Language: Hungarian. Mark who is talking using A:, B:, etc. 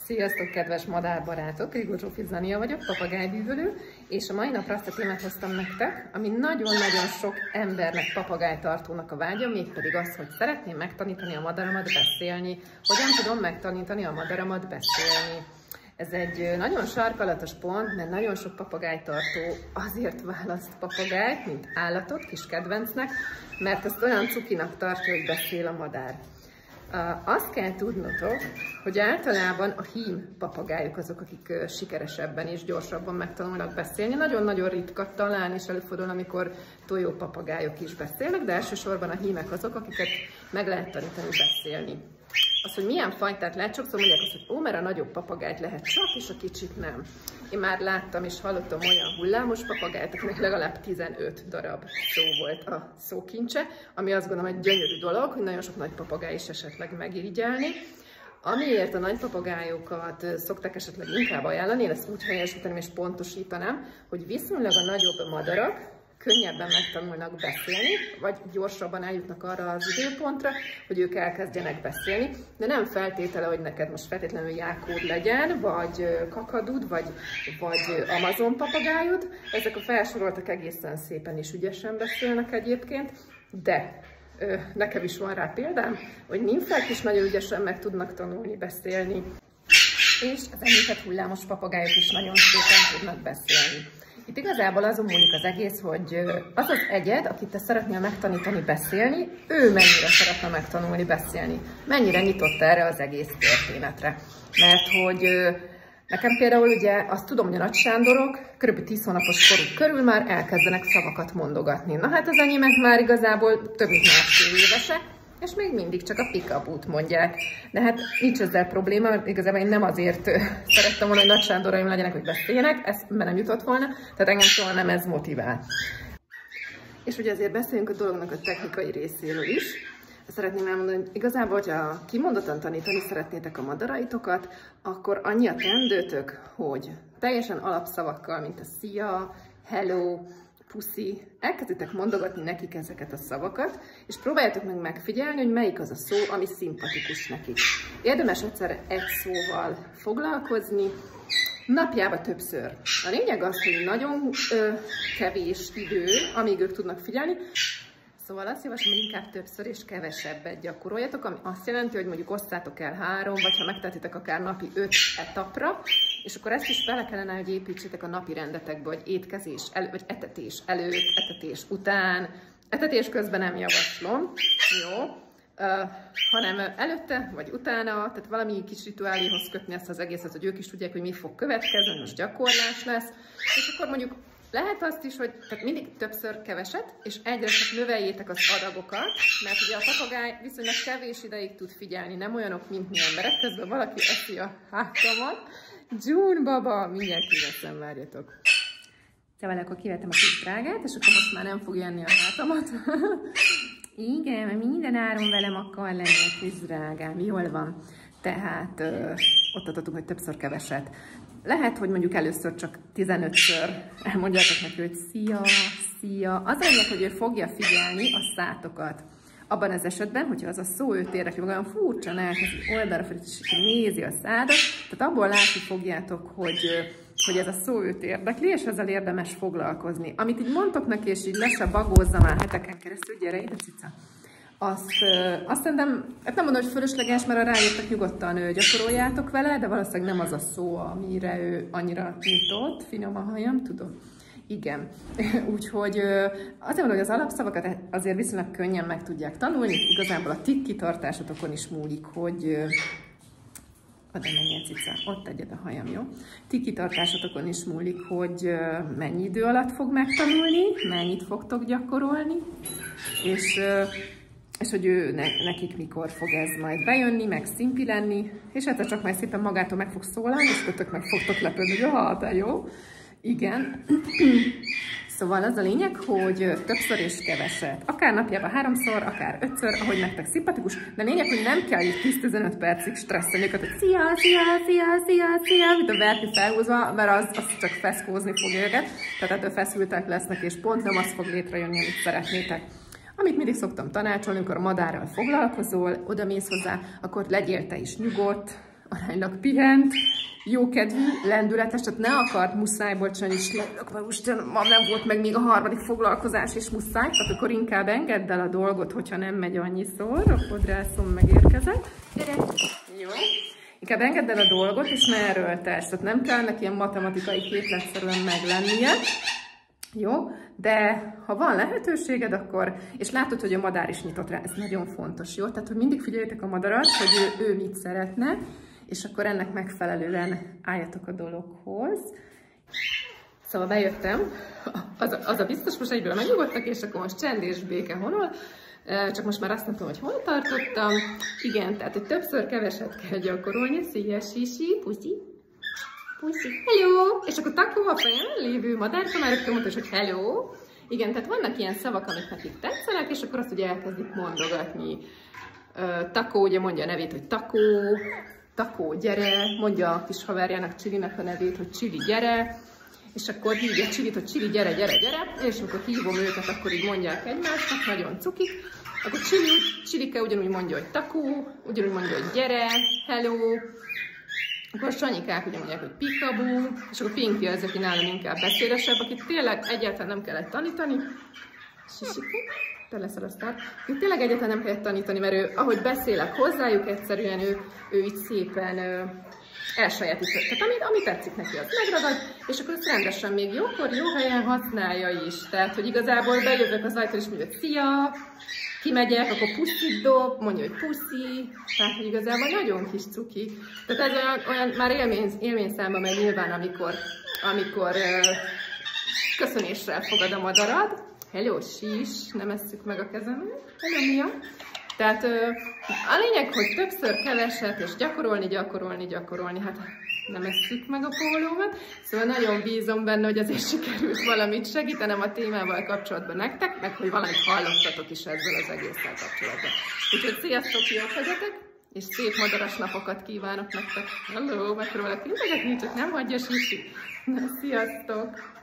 A: Sziasztok, kedves madárbarátok! Rigó Zsófi Zania vagyok, papagájbűvölő, és a mai napra azt a témát hoztam nektek, ami nagyon-nagyon sok embernek, papagájtartónak a vágya, mégpedig az, hogy szeretném megtanítani a madaramat beszélni. Hogyan tudom megtanítani a madaramat beszélni? Ez egy nagyon sarkalatos pont, mert nagyon sok papagájtartó azért választ papagájt, mint állatot, kis kedvencnek, mert ezt olyan cukinak tartja, hogy beszél a madár. Azt kell tudnotok, hogy általában a hím papagájok azok, akik sikeresebben és gyorsabban megtanulnak beszélni. Nagyon-nagyon ritka talán, és előfordul, amikor tojópapagájok is beszélnek, de elsősorban a hímek azok, akiket meg lehet tanítani beszélni. Az, hogy milyen fajtát lehet, sokszor mondják azt, hogy mert a nagyobb papagájt lehet csak, és a kicsit nem. Én már láttam és hallottam olyan hullámos papagájt, akinek legalább 15 darab szó volt a szókincse, ami azt gondolom egy gyönyörű dolog, hogy nagyon sok nagy papagáj is esetleg megirigyelni. Amiért a nagy papagájokat szokták esetleg inkább ajánlani, én ezt úgy helyesíteném és pontosítanám, hogy viszonylag a nagyobb madarak könnyebben megtanulnak beszélni, vagy gyorsabban eljutnak arra az időpontra, hogy ők elkezdjenek beszélni, de nem feltétele, hogy neked most feltétlenül jákód legyen, vagy kakadud, vagy amazon papagájod. Ezek a felsoroltak egészen szépen és ügyesen beszélnek egyébként, de nekem is van rá példám, hogy nymfák is nagyon ügyesen meg tudnak tanulni beszélni, és az említett hullámos papagájok is nagyon szépen tudnak beszélni. Itt igazából azon múlik az egész, hogy az az egyed, akit te szeretnél megtanítani beszélni, ő mennyire szeretne megtanulni beszélni. Mennyire nyitott erre az egész történetre. Mert hogy nekem például ugye azt tudom, hogy a Nagy Sándorok kb. 10 hónapos koruk körül már elkezdenek szavakat mondogatni. Na hát az enyémek már igazából több mint másfél évesek, és még mindig csak a pikabút mondják. De hát nincs ezzel probléma, mert igazából én nem azért szerettem volna, hogy Nagy Sándoraim legyenek, hogy beszéljenek, ezt nem jutott volna, tehát engem soha nem ez motivál. És ugye azért beszéljünk a dolognak a technikai részéről is. Szeretném elmondani, hogy igazából, hogyha kimondottan tanítani szeretnétek a madaraitokat, akkor annyi a teendőtök, hogy teljesen alapszavakkal, mint a szia, hello, puszi, elkezditek mondogatni nekik ezeket a szavakat, és próbáljátok meg megfigyelni, hogy melyik az a szó, ami szimpatikus nekik. Érdemes egyszer egy szóval foglalkozni, napjában többször. A lényeg az, hogy nagyon kevés idő, amíg ők tudnak figyelni, szóval azt javaslom, hogy inkább többször és kevesebbet gyakoroljatok, ami azt jelenti, hogy mondjuk osztátok el 3, vagy ha megtehetitek akár napi 5 etapra, és akkor ezt is bele kellene, hogy építsétek a napi rendetekbe, vagy étkezés vagy etetés előtt, etetés után. Etetés közben nem javaslom, jó? Hanem előtte, vagy utána, tehát valami kis rituáléhoz kötni ezt az egészet, hogy ők is tudják, hogy mi fog következni, most gyakorlás lesz, és akkor mondjuk lehet azt is, hogy tehát mindig többször keveset, és egyre csak növeljétek az adagokat, mert ugye a papagáj viszonylag kevés ideig tud figyelni, nem olyanok, mint mi emberek, közben valaki eszi a hátamat. June baba, mindjárt kiveszem, várjatok. Szóval akkor kivettem a kis drágát, és akkor most már nem fog jönni a hátamat. Igen, mert minden áron velem akar lenni a kis drágám, jól van. Tehát ott adhatunk, hogy többször keveset. Lehet, hogy mondjuk először csak 15-ször elmondjátok neki, hogy szia, szia. Az a lényeg, hogy ő fogja figyelni a szátokat. Abban az esetben, hogyha az a szó őt érdekli, vagy olyan furcsan elkezdi oldalra felé, és nézi a szádat, tehát abból látni fogjátok, hogy ez a szó őt érdekli, és ezzel érdemes foglalkozni. Amit így mondtok neki, és így le se bagózza már heteken keresztül, gyere ide, cica. Azt szerintem, hát nem mondom, hogy fölösleges, mert a rájöttek nyugodtan gyakoroljátok vele, de valószínűleg nem az a szó, amire ő annyira nyitott. Finom a hajam, tudom. Igen. Úgyhogy azért mondom, hogy az alapszavakat azért viszonylag könnyen meg tudják tanulni. Igazából a ti kitartásotokon is múlik, hogy oda menjen, cica, ott tegyed a hajam, jó? Ti kitartásotokon is múlik, hogy mennyi idő alatt fog megtanulni, mennyit fogtok gyakorolni, és hogy nekik mikor fog ez majd bejönni, meg szimpi lenni, és hát csak majd szépen magától meg fog szólalni, és kötök meg fogtok lepődni, hogy de jó. Igen. Szóval az a lényeg, hogy többször és keveset. Akár napjában 3-szor, akár 5-ször, ahogy nektek szimpatikus, de lényeg, hogy nem kell így 10-15 percig stresszelni őket, hogy szia, szia, szia, szia, szia, mint a verti felhúzva, mert az csak feszkózni fog őket, tehát ettől feszültek lesznek, és pont nem az fog létrejönni, amit szeretnétek. Amit mindig szoktam tanácsolni, amikor a madárral foglalkozol, oda mész hozzá, akkor legyél te is nyugodt, aránylag pihent, jókedvű, lendületes, tehát ne akart muszájból csinálni, és leülök, mert most ma nem volt meg még a harmadik foglalkozás, és muszáj, tehát akkor inkább engedd el a dolgot, hogyha nem megy annyiszor, a fodrászom megérkezett. Jó. Inkább engedd el a dolgot, és ne erőltess, tehát nem kell neki ilyen matematikai képletszerűen meglennie. Jó, de ha van lehetőséged, akkor, és látod, hogy a madár is nyitott rá, ez nagyon fontos, jó? Tehát, hogy mindig figyeljétek a madarat, hogy ő mit szeretne, és akkor ennek megfelelően álljatok a dologhoz. Szóval bejöttem, az a biztos, most egyből megnyugodtak, és akkor most csend és béke honol, csak most már azt nem tudom, hogy hol tartottam. Igen, tehát, hogy többször keveset kell gyakorolni. Szia, Sisi, puszi. Puszi, hello! És akkor Takó a fejem lévő madárka már rögtön mondta, hogy hello. Igen, tehát vannak ilyen szavak, amik nekik tetszenek, és akkor azt ugye elkezdik mondogatni. Takó ugye mondja a nevét, hogy Takó. Takó, gyere, mondja a kis haverjának, Csilinek a nevét, hogy Csili, gyere, és akkor hívja Csilit, hogy Csili, gyere, gyere, gyere, és amikor hívom őket, akkor így mondják egymásnak, nagyon cukik. Akkor Csilike ugyanúgy mondja, hogy Takó, ugyanúgy mondja, hogy gyere, hello, akkor a Sanyikák ugye mondják, hogy Pikabú, és akkor Pinky az, aki nálam inkább beszédesebb, akit tényleg egyáltalán nem kellett tanítani. Sisike, te leszel a sztár. Tényleg egyáltalán nem kellett tanítani, mert ő, ahogy beszélek hozzájuk, egyszerűen ő így szépen elsajátított. Tehát ami tetszik neki, az megragad, és akkor ezt rendesen még jókor, jó helyen használja is. Tehát, hogy igazából bejövök az ajtól, és mondja, hogy szia, kimegyek, akkor puszit dob, mondja, hogy puszi, tehát, hogy igazából nagyon kis cuki. Tehát ez olyan már élményszámba megy nyilván, amikor köszönéssel fogad a madarat. Hello, sis, nem esszük meg a kezemet. Hello, Mia. Tehát a lényeg, hogy többször keveset, és gyakorolni, hát nem esszük meg a pólómat. Szóval nagyon bízom benne, hogy azért sikerült valamit segítenem a témával kapcsolatban nektek, meg hogy valamit hallottatok is ezzel az egésszel kapcsolatban. Úgyhogy sziasztok, jók legyetek, és szép madaras napokat kívánok nektek. Hello, megpróbálok integetni, csak nem hagyja Sisi. Na, sziasztok!